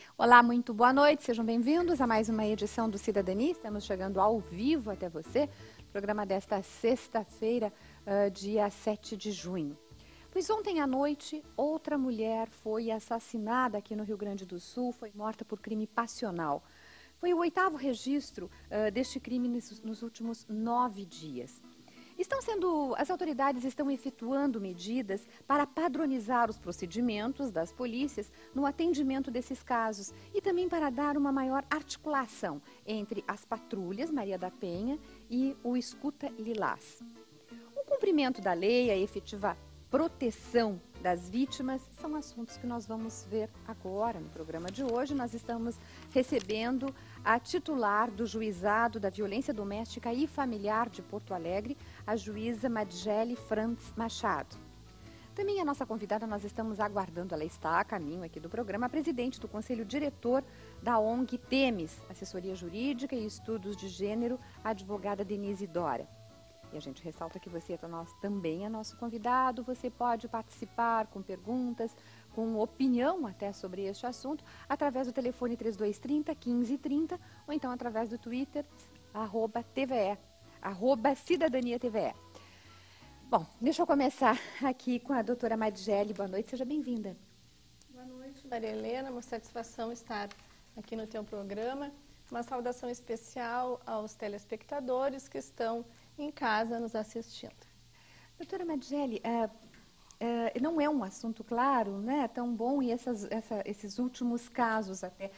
Olá, muito boa noite, sejam bem-vindos a mais uma edição do Cidadania. Estamos chegando ao vivo até você, programa desta sexta-feira, dia 7 de junho. Pois ontem à noite, outra mulher foi assassinada aqui no Rio Grande do Sul, foi morta por crime passional. Foi o 8º registro deste crime nos últimos 9 dias. As autoridades estão efetuando medidas para padronizar os procedimentos das polícias no atendimento desses casos e também para dar uma maior articulação entre as patrulhas Maria da Penha e o Escuta Lilás. O cumprimento da lei, a efetiva proteção das vítimas são assuntos que nós vamos ver agora no programa de hoje. Nós estamos recebendo a titular do Juizado da Violência Doméstica e Familiar de Porto Alegre, a juíza Madjele Frantz Machado. Também a nossa convidada, nós estamos aguardando, ela está a caminho aqui do programa, a presidente do Conselho Diretor da ONG Temes, Assessoria Jurídica e Estudos de Gênero, a advogada Denise Dória. E a gente ressalta que você também é nosso convidado, você pode participar com perguntas, com opinião até sobre este assunto, através do telefone 3230-1530, ou então através do Twitter, @TVE, @CidadaniaTVE. Bom, deixa eu começar aqui com a doutora Madjele. Boa noite, seja bem-vinda. Boa noite, Maria Helena, uma satisfação estar aqui no teu programa. Uma saudação especial aos telespectadores que estão em casa nos assistindo. Doutora Madjele, não é um assunto claro, né, tão bom, e esses últimos casos até.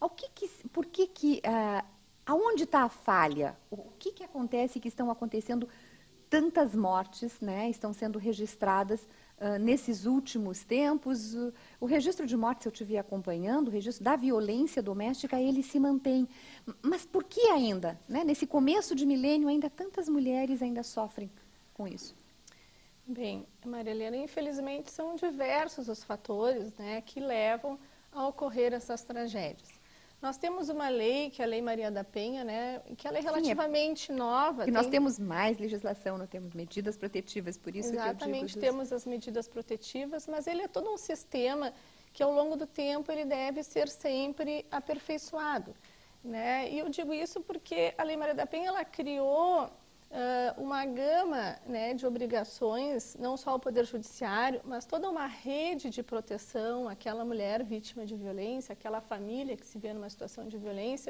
Aonde está a falha? O que acontece que estão acontecendo tantas mortes, né, estão sendo registradas nesses últimos tempos? O registro de mortes eu estive acompanhando, o registro da violência doméstica, ele se mantém. Mas por que ainda, né, nesse começo de milênio, ainda tantas mulheres ainda sofrem com isso? Bem, Maria Helena, infelizmente são diversos os fatores, né, que levam a ocorrer essas tragédias. Nós temos uma lei, que é a Lei Maria da Penha, né, que ela é relativamente nova. E nós temos mais legislação, nós temos medidas protetivas, por isso Exatamente, que eu digo temos as medidas protetivas, mas ele é todo um sistema que ao longo do tempo ele deve ser sempre aperfeiçoado, né? E eu digo isso porque a Lei Maria da Penha ela criou uma gama, né, de obrigações, não só ao Poder Judiciário, mas toda uma rede de proteção àquela mulher vítima de violência, àquela família que se vê numa situação de violência,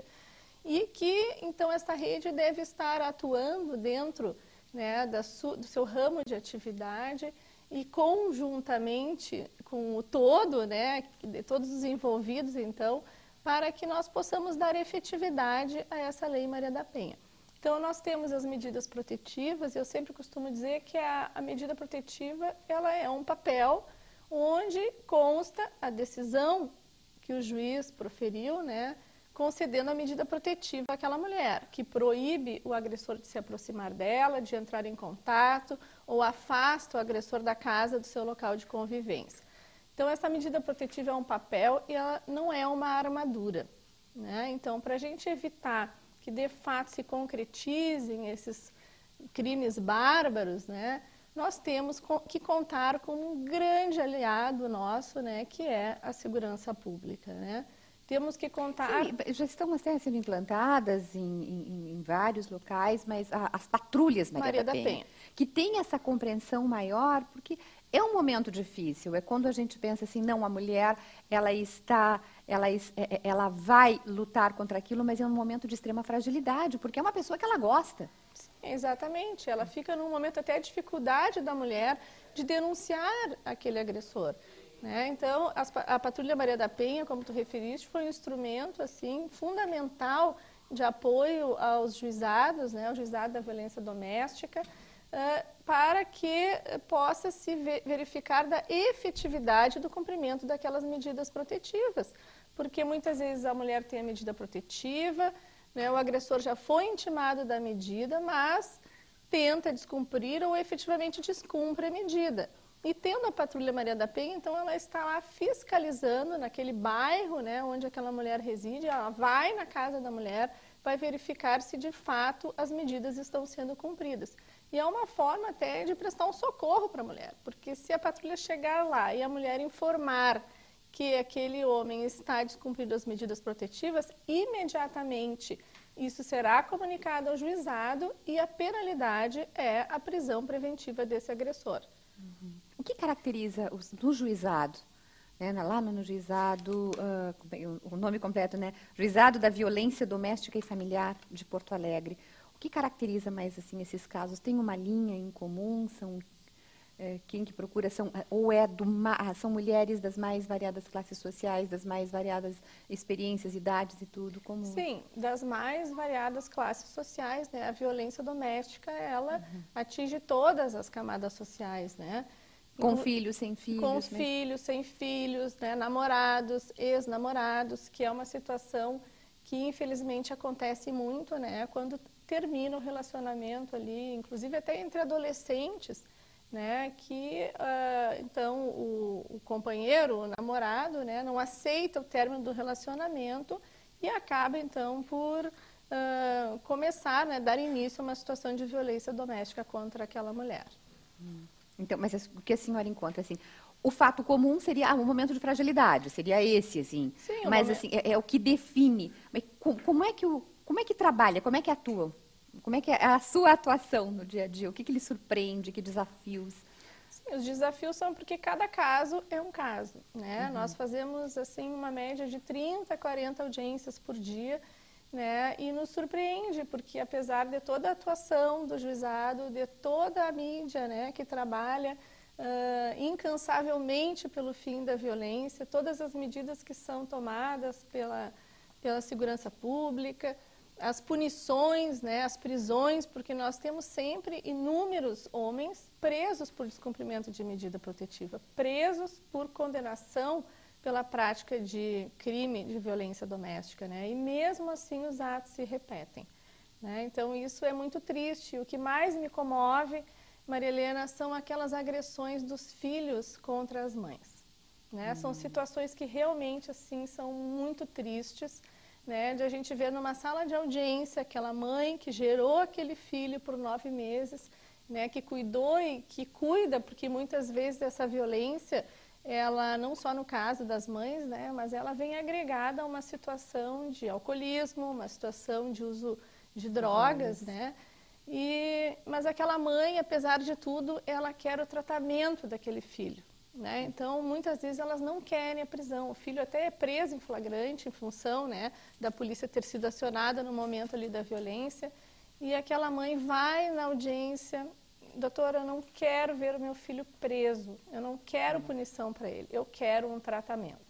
e que, então, esta rede deve estar atuando dentro, né, do seu ramo de atividade e conjuntamente com o todo, né, de todos os envolvidos, então, para que nós possamos dar efetividade a essa Lei Maria da Penha. Então, nós temos as medidas protetivas, e eu sempre costumo dizer que a medida protetiva ela é um papel onde consta a decisão que o juiz proferiu, né, concedendo a medida protetiva àquela mulher, que proíbe o agressor de se aproximar dela, de entrar em contato, ou afasta o agressor da casa, do seu local de convivência. Então, essa medida protetiva é um papel e ela não é uma armadura, né? Então, para a gente evitar que de fato se concretizem esses crimes bárbaros, né, nós temos que contar com um grande aliado nosso, né, que é a segurança pública, né? Temos que contar... Sim, já estão até sendo implantadas em vários locais, mas as patrulhas Maria da Penha, que tem essa compreensão maior, porque é um momento difícil, é quando a gente pensa assim, não, a mulher, ela vai lutar contra aquilo, mas é um momento de extrema fragilidade, porque é uma pessoa que ela gosta. Sim, exatamente, ela fica num momento até a dificuldade da mulher de denunciar aquele agressor, né? Então, a Patrulha Maria da Penha, como tu referiste, foi um instrumento assim, fundamental de apoio aos juizados, né, ao Juizado da Violência Doméstica, para que possa se verificar da efetividade do cumprimento daquelas medidas protetivas. Porque muitas vezes a mulher tem a medida protetiva, né, o agressor já foi intimado da medida, mas tenta descumprir ou efetivamente descumpre a medida. E tendo a Patrulha Maria da Penha, então ela está lá fiscalizando naquele bairro, né, onde aquela mulher reside, ela vai na casa da mulher, vai verificar se de fato as medidas estão sendo cumpridas. E é uma forma até de prestar um socorro para a mulher, porque se a patrulha chegar lá e a mulher informar que aquele homem está descumprindo as medidas protetivas, imediatamente isso será comunicado ao juizado e a penalidade é a prisão preventiva desse agressor. O que caracteriza no juizado, né, lá no juizado, o nome completo, né, Juizado da Violência Doméstica e Familiar de Porto Alegre, o que caracteriza mais assim esses casos? Tem uma linha em comum? São quem que procura são são mulheres das mais variadas classes sociais, das mais variadas experiências, idades e tudo? Como... Sim, das mais variadas classes sociais, né? A violência doméstica, ela atinge todas as camadas sociais, né? Com filhos, sem filhos? Com filhos, sem filhos, né? Namorados, ex-namorados, que é uma situação que infelizmente acontece muito, né? Quando termina o relacionamento ali, inclusive até entre adolescentes, né, que então o companheiro, o namorado, né, não aceita o término do relacionamento e acaba então por começar, né, dar início a uma situação de violência doméstica contra aquela mulher. Então, mas o que a senhora encontra assim? O fato comum seria um momento de fragilidade, seria esse, assim. Sim, mas assim é o que define. Mas como é que trabalha? Como é que atua? Como é que é a sua atuação no dia a dia? O que lhe surpreende? Que desafios? Sim, os desafios são porque cada caso é um caso, né? Nós fazemos, assim, uma média de 30, 40 audiências por dia, né? E nos surpreende, porque apesar de toda a atuação do juizado, de toda a mídia, né, que trabalha incansavelmente pelo fim da violência, todas as medidas que são tomadas pela segurança pública, as punições, né, as prisões, porque nós temos sempre inúmeros homens presos por descumprimento de medida protetiva, presos por condenação pela prática de crime de violência doméstica, né, e mesmo assim os atos se repetem, né, então isso é muito triste. O que mais me comove, Maria Helena, são aquelas agressões dos filhos contra as mães, né, são situações que realmente assim são muito tristes, né, de a gente ver numa sala de audiência aquela mãe que gerou aquele filho por 9 meses, né, que cuidou e que cuida, porque muitas vezes essa violência, ela não só no caso das mães, né, mas ela vem agregada a uma situação de alcoolismo, uma situação de uso de drogas, né, mas aquela mãe, apesar de tudo, ela quer o tratamento daquele filho. Né? Então, muitas vezes elas não querem a prisão. O filho até é preso em flagrante em função, né, da polícia ter sido acionada no momento ali da violência. E aquela mãe vai na audiência: doutora, eu não quero ver o meu filho preso, eu não quero punição para ele, eu quero um tratamento.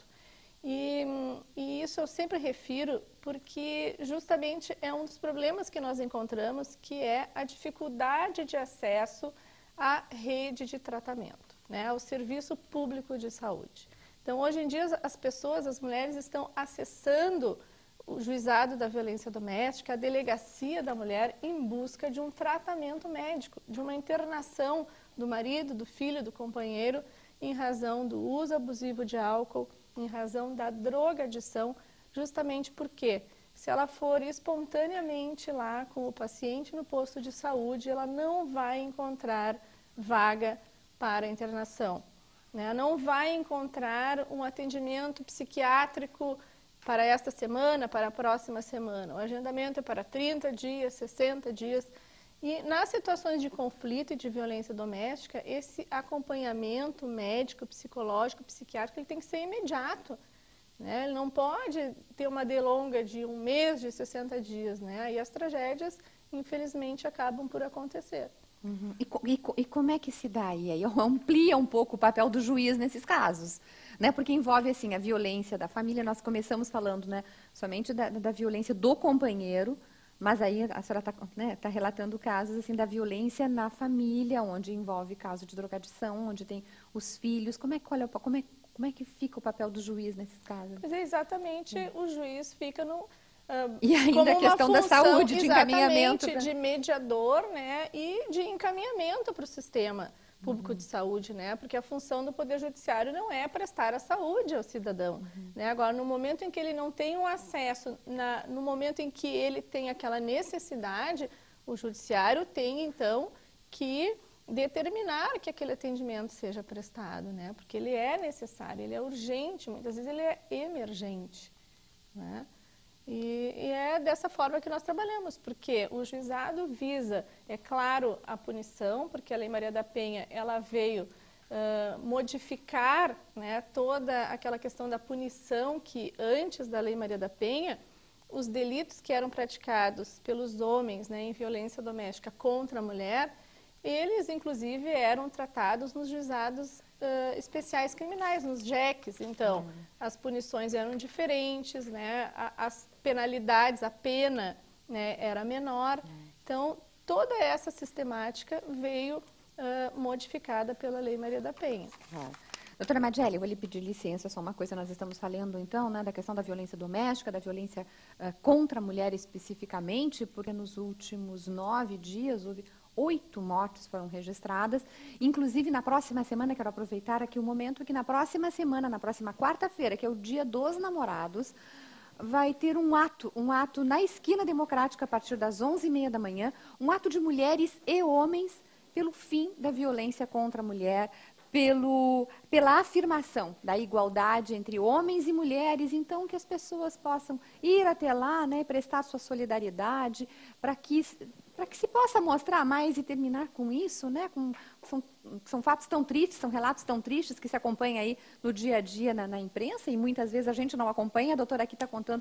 E isso eu sempre refiro porque justamente é um dos problemas que nós encontramos, que é a dificuldade de acesso à rede de tratamento, né, ao serviço público de saúde. Então, hoje em dia, as pessoas, as mulheres, estão acessando o juizado da violência doméstica, a delegacia da mulher, em busca de um tratamento médico, de uma internação do marido, do filho, do companheiro, em razão do uso abusivo de álcool, em razão da drogadição, justamente porque, se ela for espontaneamente lá com o paciente no posto de saúde, ela não vai encontrar vaga para a internação, né? Não vai encontrar um atendimento psiquiátrico para esta semana, para a próxima semana. O agendamento é para 30 dias, 60 dias. E nas situações de conflito e de violência doméstica, esse acompanhamento médico, psicológico, psiquiátrico, ele tem que ser imediato, né? Ele não pode ter uma delonga de 1 mês, de 60 dias, né? E as tragédias, infelizmente, acabam por acontecer. E como é que se dá aí? Amplia um pouco o papel do juiz nesses casos, né? Porque envolve assim a violência da família. Nós começamos falando, né, somente da violência do companheiro, mas aí a senhora está, né, tá relatando casos assim da violência na família, onde envolve caso de drogadição, onde tem os filhos. Como é que fica o papel do juiz nesses casos? Mas é exatamente, o juiz fica no e ainda como a questão uma da saúde, de encaminhamento. de mediador, né, e de encaminhamento para o sistema público de saúde, né, porque a função do Poder Judiciário não é prestar a saúde ao cidadão, né. Agora, no momento em que ele não tem um acesso, no momento em que ele tem aquela necessidade, o Judiciário tem, então, que determinar que aquele atendimento seja prestado, né? Porque ele é necessário, ele é urgente, muitas vezes ele é emergente, né? E é dessa forma que nós trabalhamos, porque o juizado visa, é claro, a punição, porque a Lei Maria da Penha, ela veio modificar, né, toda aquela questão da punição que antes da Lei Maria da Penha, os delitos que eram praticados pelos homens, né, em violência doméstica contra a mulher, eles inclusive eram tratados nos juizados especiais criminais, nos JECs. Então, as punições eram diferentes, né, as penalidades, a pena, né, era menor. Então, toda essa sistemática veio modificada pela Lei Maria da Penha. Doutora Madiele, eu vou lhe pedir licença, só uma coisa, nós estamos falando então, né, da questão da violência doméstica, da violência contra a mulher especificamente, porque nos últimos 9 dias houve 8 mortes foram registradas, inclusive na próxima semana, quero aproveitar aqui o momento que na próxima semana, na próxima quarta-feira, que é o Dia dos Namorados, vai ter um ato na Esquina Democrática a partir das 11h30 da manhã, um ato de mulheres e homens pelo fim da violência contra a mulher, pela afirmação da igualdade entre homens e mulheres, então que as pessoas possam ir até lá, né, prestar sua solidariedade, para que se possa mostrar mais e terminar com isso, né? São fatos tão tristes, são relatos tão tristes que se acompanham aí no dia a dia na imprensa e muitas vezes a gente não acompanha. A doutora aqui está contando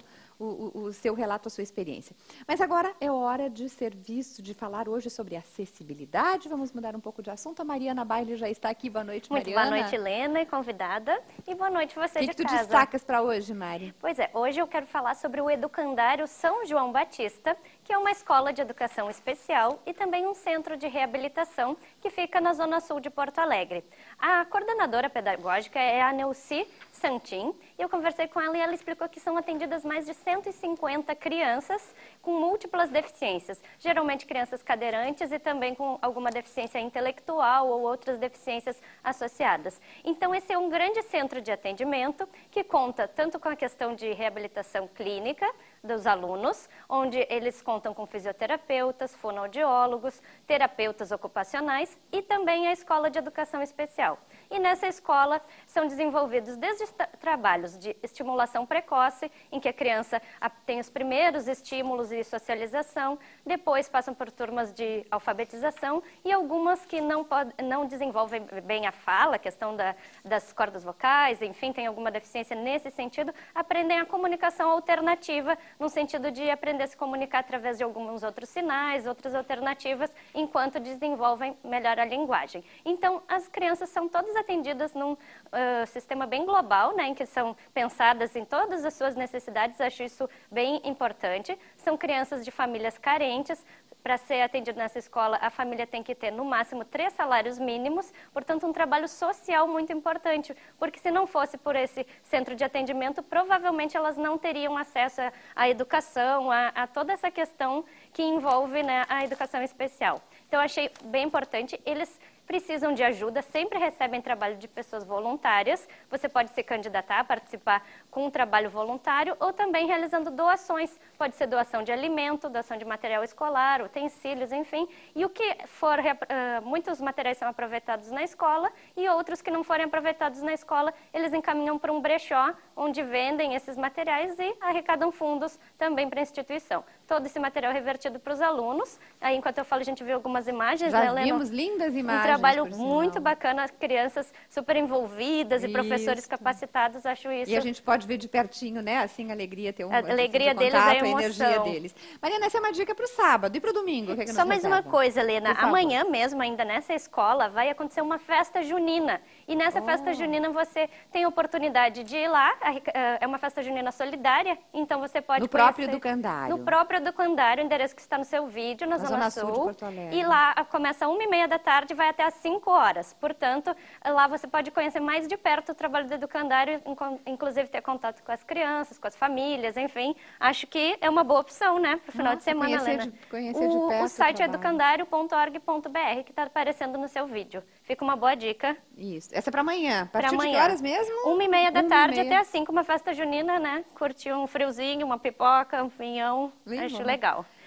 o seu relato, a sua experiência. Mas agora é hora de ser visto, de falar hoje sobre acessibilidade. Vamos mudar um pouco de assunto. A Mariana Baile já está aqui. Boa noite, Mariana. Muito boa noite, Helena, e convidada. E boa noite você de casa. O que tu destacas para hoje, Mari? Pois é, hoje eu quero falar sobre o Educandário São João Batista, que é uma escola de educação especial e também um centro de reabilitação que fica na Zona Sul de Porto Alegre. A coordenadora pedagógica é a Neuci Santin, e eu conversei com ela e ela explicou que são atendidas mais de 150 crianças com múltiplas deficiências, geralmente crianças cadeirantes e também com alguma deficiência intelectual ou outras deficiências associadas. Então esse é um grande centro de atendimento que conta tanto com a questão de reabilitação clínica dos alunos, onde eles contam com fisioterapeutas, fonoaudiólogos, terapeutas ocupacionais e também a escola de educação especial. E nessa escola são desenvolvidos desde trabalhos de estimulação precoce, em que a criança tem os primeiros estímulos e socialização, depois passam por turmas de alfabetização e algumas que não desenvolvem bem a fala, a questão das cordas vocais, enfim, tem alguma deficiência nesse sentido, aprendem a comunicação alternativa, no sentido de aprender a se comunicar através de alguns outros sinais, outras alternativas, enquanto desenvolvem melhor a linguagem. Então, as crianças são todas atendidas num sistema bem global, né, em que são pensadas em todas as suas necessidades, acho isso bem importante. São crianças de famílias carentes. Para ser atendido nessa escola, a família tem que ter, no máximo, 3 salários mínimos, portanto, um trabalho social muito importante, porque se não fosse por esse centro de atendimento, provavelmente elas não teriam acesso à educação, a toda essa questão que envolve, né, a educação especial. Então, eu achei bem importante. Eles precisam de ajuda, sempre recebem trabalho de pessoas voluntárias. Você pode se candidatar a participar com um trabalho voluntário ou também realizando doações. Pode ser doação de alimento, doação de material escolar, utensílios, enfim. E o que for, muitos materiais são aproveitados na escola e outros que não forem aproveitados na escola, eles encaminham para um brechó, onde vendem esses materiais e arrecadam fundos também para a instituição. Todo esse material é revertido para os alunos. Aí, enquanto eu falo, a gente viu algumas imagens. Já né, vimos lindas imagens. Um trabalho muito bacana, crianças super envolvidas e professores capacitados, acho isso. E a gente pode ver de pertinho, né, assim, a alegria, ter a alegria deles, a emoção. energia deles. Mariana, essa é uma dica para o sábado e para o domingo. Que Só mais uma coisa, Helena, amanhã mesmo, ainda nessa escola, vai acontecer uma festa junina. E nessa festa junina você tem a oportunidade de ir lá, é uma festa junina solidária, então você pode no próprio Educandário. No próprio Educandário, o endereço que está no seu vídeo, na Zona Sul de Porto Alegre. E lá começa 1h30 da tarde e vai até às 5 horas. Portanto, lá você pode conhecer mais de perto o trabalho do Educandário, inclusive ter contato com as crianças, com as famílias, enfim. Acho que é uma boa opção, né, para o final de semana, Helena. Conhecer de perto o site é educandario.org.br, que está aparecendo no seu vídeo. Fica uma boa dica. Isso. Essa é para amanhã. A partir de que horas mesmo? 1h30 da tarde até às 5, uma festa junina, né? Curtir um friozinho, uma pipoca, um pinhão. Acho legal.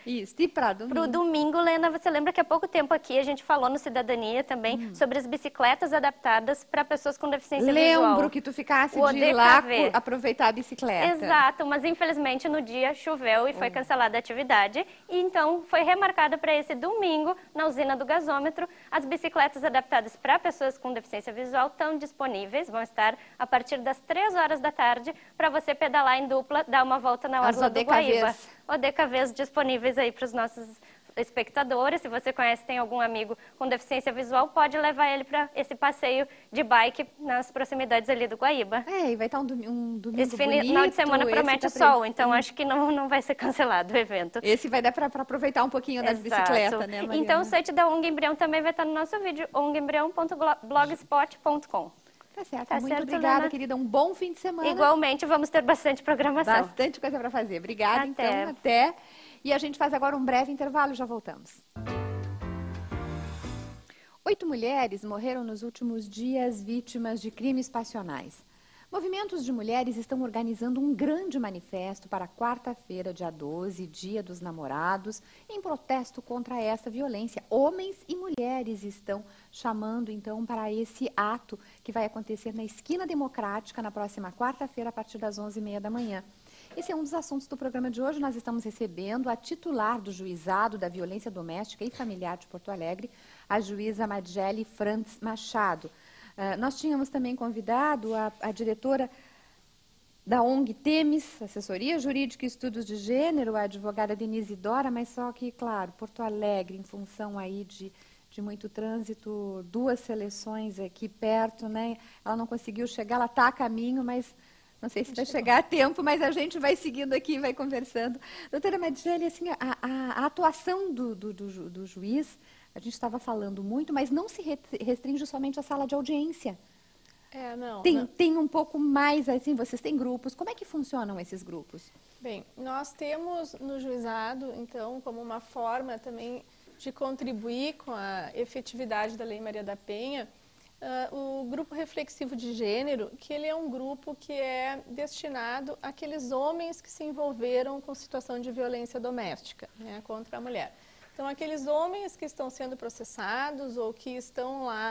Isso, e para domingo? Para o domingo, Lena, você lembra que há pouco tempo aqui a gente falou no Cidadania também sobre as bicicletas adaptadas para pessoas com deficiência visual. Lembro que tu ficasse de ir lá aproveitar a bicicleta. Exato, mas infelizmente no dia choveu e foi cancelada a atividade. E então foi remarcada para esse domingo, na usina do gasômetro. As bicicletas adaptadas para pessoas com deficiência visual estão disponíveis, vão estar a partir das 3 horas da tarde para você pedalar em dupla, dar uma volta na orla do Guaíba. ODKVs disponíveis aí para os nossos espectadores. Se você conhece, tem algum amigo com deficiência visual, pode levar ele para esse passeio de bike nas proximidades ali do Guaíba. E vai estar um domingo esse bonito. Final de semana promete sol, então acho que não vai ser cancelado o evento. Esse vai dar para aproveitar um pouquinho das bicicletas, né, Mariana? Então o site da ONG Embrião também vai estar no nosso vídeo, ongembrião.blogspot.com. Tá certo. Muito obrigada, Lena. Querida. Um bom fim de semana. Igualmente, vamos ter bastante programação. Bastante coisa para fazer. Obrigada, então. Até. E a gente faz agora um breve intervalo, já voltamos. 8 mulheres morreram nos últimos dias vítimas de crimes passionais. Movimentos de mulheres estão organizando um grande manifesto para quarta-feira, dia 12, Dia dos Namorados, em protesto contra essa violência. Homens e mulheres estão chamando, então, para esse ato que vai acontecer na Esquina Democrática, na próxima quarta-feira, a partir das 11h30 da manhã. Esse é um dos assuntos do programa de hoje. Nós estamos recebendo a titular do Juizado da Violência Doméstica e Familiar de Porto Alegre, a juíza Madjele Frantz Machado. Nós tínhamos também convidado a diretora da ONG Temes, Assessoria Jurídica e Estudos de Gênero, a advogada Denise Dora, mas só que, claro, Porto Alegre, em função aí de muito trânsito, 2 seleções aqui perto, né? Ela não conseguiu chegar, ela está a caminho, mas não sei se vai chegar a tempo, mas a gente vai seguindo aqui, vai conversando. Doutora Madjele, assim, a atuação do juiz, a gente estava falando muito, mas não se restringe somente à sala de audiência. Tem um pouco mais, assim, vocês têm grupos. Como é que funcionam esses grupos? Bem, nós temos no juizado, então, como uma forma também de contribuir com a efetividade da Lei Maria da Penha, o grupo reflexivo de gênero, que ele é um grupo que é destinado àqueles homens que se envolveram com situação de violência doméstica, né, contra a mulher. Então, aqueles homens que estão sendo processados ou que estão lá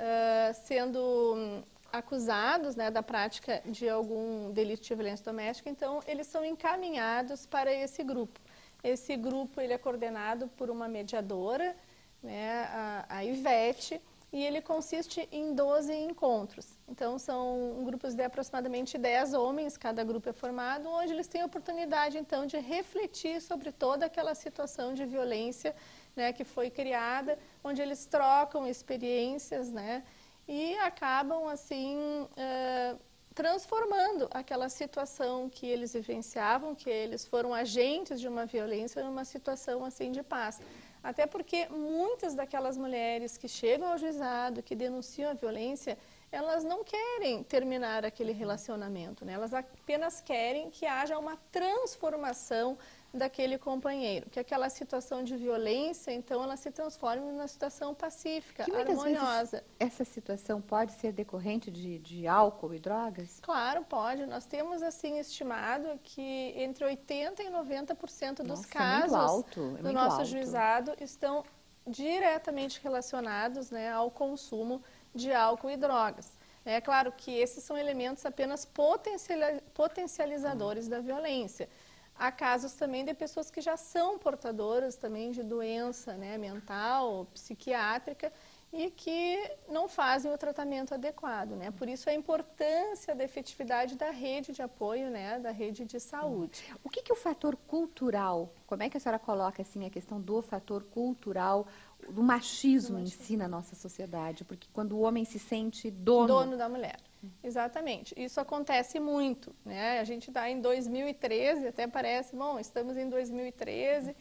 sendo acusados, né, da prática de algum delito de violência doméstica, então eles são encaminhados para esse grupo. Esse grupo ele é coordenado por uma mediadora, né, a Ivete, e ele consiste em 12 encontros. Então, são grupos de aproximadamente 10 homens, cada grupo é formado, onde eles têm a oportunidade, então, de refletir sobre toda aquela situação de violência, né, que foi criada, onde eles trocam experiências, né, e acabam, assim, transformando aquela situação que eles vivenciavam, que eles foram agentes de uma violência, numa situação, assim, de paz. Até porque muitas daquelas mulheres que chegam ao juizado, que denunciam a violência, elas não querem terminar aquele relacionamento, né? Elas apenas querem que haja uma transformação daquele companheiro, que aquela situação de violência, então, ela se transforme numa situação pacífica, harmoniosa. Vezes essa situação pode ser decorrente de álcool e drogas? Claro, pode. Nós temos, assim, estimado que entre 80% e 90% dos casos do nosso juizado estão diretamente relacionados, né, ao consumo de álcool e drogas. É claro que esses são elementos apenas potencializadores da violência. Há casos também de pessoas que já são portadoras também de doença, né, mental, psiquiátrica, e que não fazem o tratamento adequado, né? Por isso a importância da efetividade da rede de apoio, né, da rede de saúde. O que o fator cultural, como é que a senhora coloca assim a questão do fator cultural, do machismo em si na nossa sociedade? Porque quando o homem se sente dono da mulher. Exatamente. Isso acontece muito, né? A gente está em 2013, até parece, bom, estamos em 2013,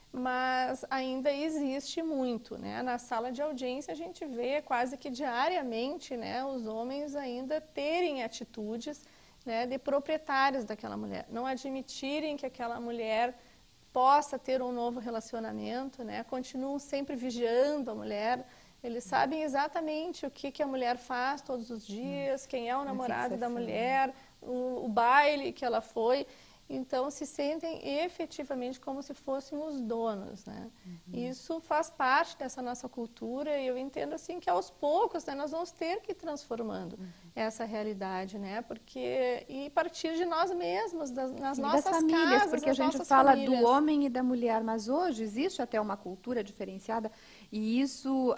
mas ainda existe muito, né? Na sala de audiência a gente vê quase que diariamente, né, os homens ainda terem atitudes, né, de proprietários daquela mulher, não admitirem que aquela mulher possa ter um novo relacionamento, né? Continuam sempre vigiando a mulher. Eles sabem exatamente o que a mulher faz todos os dias, quem é o namorado da mulher, o baile que ela foi. então se sentem efetivamente como se fossem os donos, né? Isso faz parte dessa nossa cultura e eu entendo assim que aos poucos, né, nós vamos ter que ir transformando essa realidade, né? Porque e partir de nós mesmos, nas nossas das famílias, casas, porque a nas gente nossas fala famílias. do homem e da mulher, mas hoje existe até uma cultura diferenciada e isso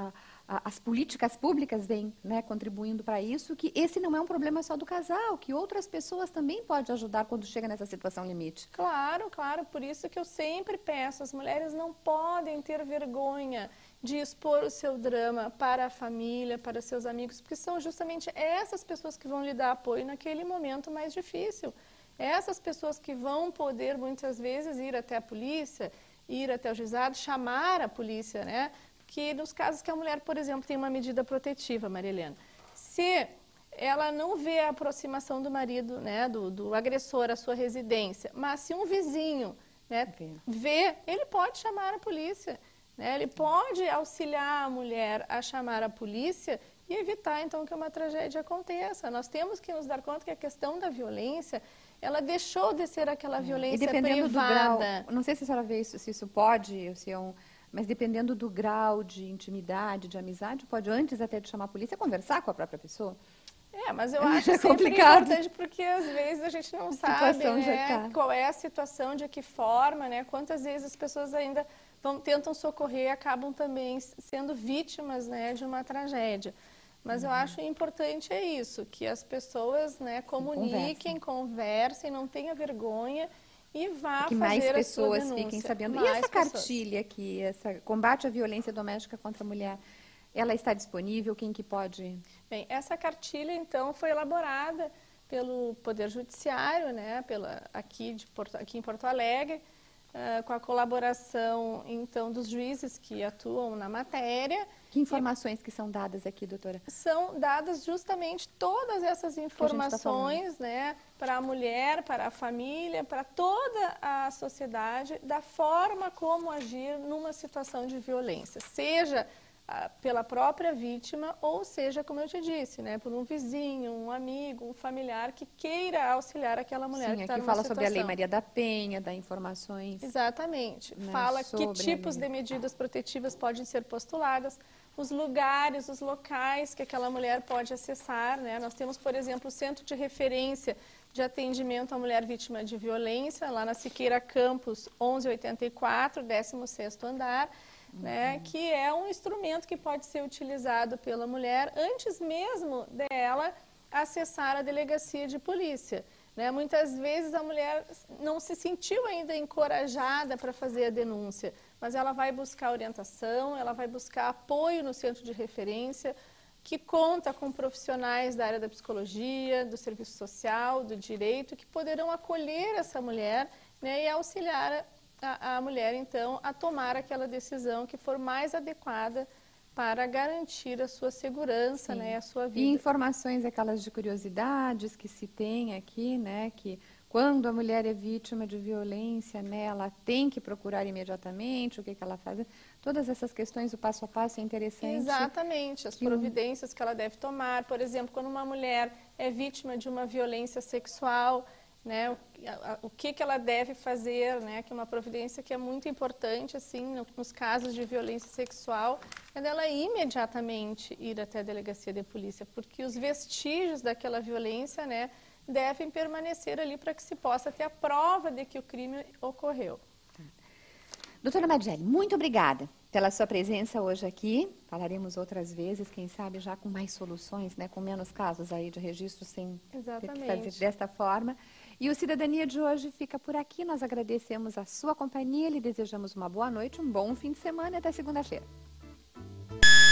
as políticas públicas vêm, né, contribuindo para isso, que esse não é um problema só do casal, que outras pessoas também podem ajudar quando chega nessa situação limite. Claro, claro, por isso que eu sempre peço, as mulheres não podem ter vergonha de expor o seu drama para a família, para seus amigos, porque são justamente essas pessoas que vão lhe dar apoio naquele momento mais difícil. Essas pessoas que vão poder, muitas vezes, ir até a polícia, ir até o juizado, chamar a polícia, né? Que nos casos que a mulher, por exemplo, tem uma medida protetiva, Maria Helena, se ela não vê a aproximação do marido, né, do agressor à sua residência, mas se um vizinho, né, vê, ele pode chamar a polícia, né, ele pode auxiliar a mulher a chamar a polícia e evitar, então, que uma tragédia aconteça. Nós temos que nos dar conta que a questão da violência, ela deixou de ser aquela violência e dependendo privada. do grau, não sei se a senhora vê isso, se isso pode, se é mas dependendo do grau de intimidade, de amizade, pode antes até de chamar a polícia, conversar com a própria pessoa. Mas eu acho sempre complicado. importante porque às vezes a gente não sabe, né, qual é a situação, de que forma, né, quantas vezes as pessoas ainda tentam socorrer e acabam também sendo vítimas, né, de uma tragédia. Mas eu acho importante é isso, que as pessoas, né, comuniquem, conversem, não tenham vergonha e vá que fazer mais a pessoas sua denúncia. fiquem sabendo. Mais e essa pessoas. cartilha aqui, essa combate à violência doméstica contra a mulher, ela está disponível? Quem que pode? Bem, essa cartilha, então, foi elaborada pelo Poder Judiciário, né, aqui em Porto Alegre, com a colaboração, então, dos juízes que atuam na matéria. Que informações que são dadas aqui, doutora? São dadas justamente todas essas informações, né, para a mulher, para a família, para toda a sociedade, da forma como agir numa situação de violência, seja pela própria vítima, ou seja, como eu te disse, né, por um vizinho, um amigo, um familiar que queira auxiliar aquela mulher que está numa situação. Aqui fala sobre a Lei Maria da Penha, dá informações. Exatamente. Né, fala que tipos de medidas protetivas podem ser postuladas, os lugares, os locais que aquela mulher pode acessar, né? Nós temos, por exemplo, o Centro de Referência de Atendimento à Mulher Vítima de Violência, lá na Siqueira Campos 1184, 16º andar, né, que é um instrumento que pode ser utilizado pela mulher antes mesmo dela acessar a delegacia de polícia. Né? Muitas vezes a mulher não se sentiu ainda encorajada para fazer a denúncia, mas ela vai buscar orientação, ela vai buscar apoio no centro de referência, que conta com profissionais da área da psicologia, do serviço social, do direito, que poderão acolher essa mulher, né, e auxiliar a mulher, então, a tomar aquela decisão que for mais adequada para garantir a sua segurança, né, a sua vida. E informações aquelas de curiosidades que se tem aqui, né, que quando a mulher é vítima de violência, né, ela tem que procurar imediatamente, o que ela faz. Todas essas questões, o passo a passo é interessante. Exatamente, as providências que ela deve tomar. Por exemplo, quando uma mulher é vítima de uma violência sexual, né, o que ela deve fazer, né, que é uma providência que é muito importante, assim, nos casos de violência sexual, é dela imediatamente ir até a delegacia de polícia, porque os vestígios daquela violência, né, devem permanecer ali para que se possa ter a prova de que o crime ocorreu. Doutora Marielle, muito obrigada pela sua presença hoje aqui. Falaremos outras vezes, quem sabe já com mais soluções, né, com menos casos aí de registro sem ter que fazer desta forma. E o Cidadania de hoje fica por aqui. Nós agradecemos a sua companhia, lhe desejamos uma boa noite, um bom fim de semana e até segunda-feira.